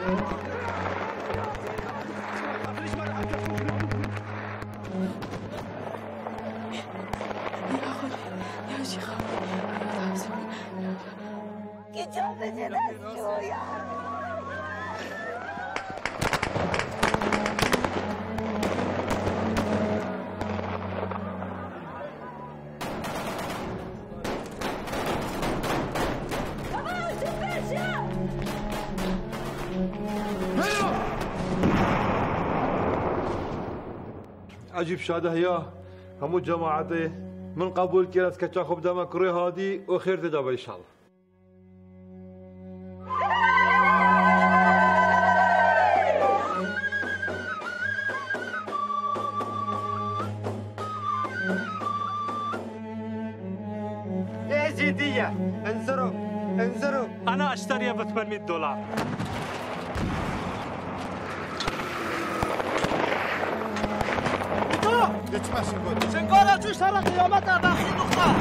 عجيب شاده يا همو جماعتي من قبول كيرس كتشا خب دمك روي هادي وخير تجابه ان شاء الله. ايه جدية انظروا انظروا انا اشتريها ب $800. يتما شنقول شنقول جو شرط قيامتها باقي نقطة.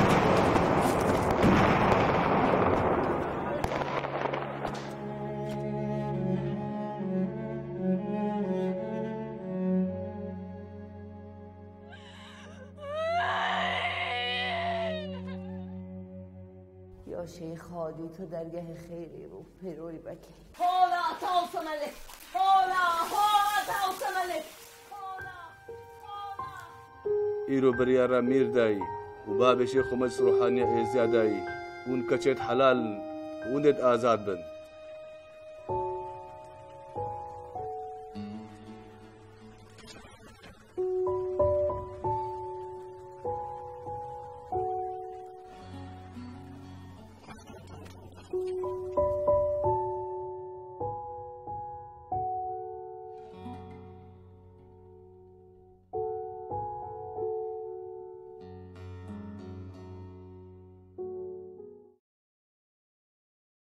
یا شیخ هادی تو درگه خیلی رو پروی بکی. حالا تاوس ملک حالا تاوس ملک ایرو بریارا میر دایی و باب شیخ مصر روحانی ازیادایی اون کچت حلال اوند آزاد بند.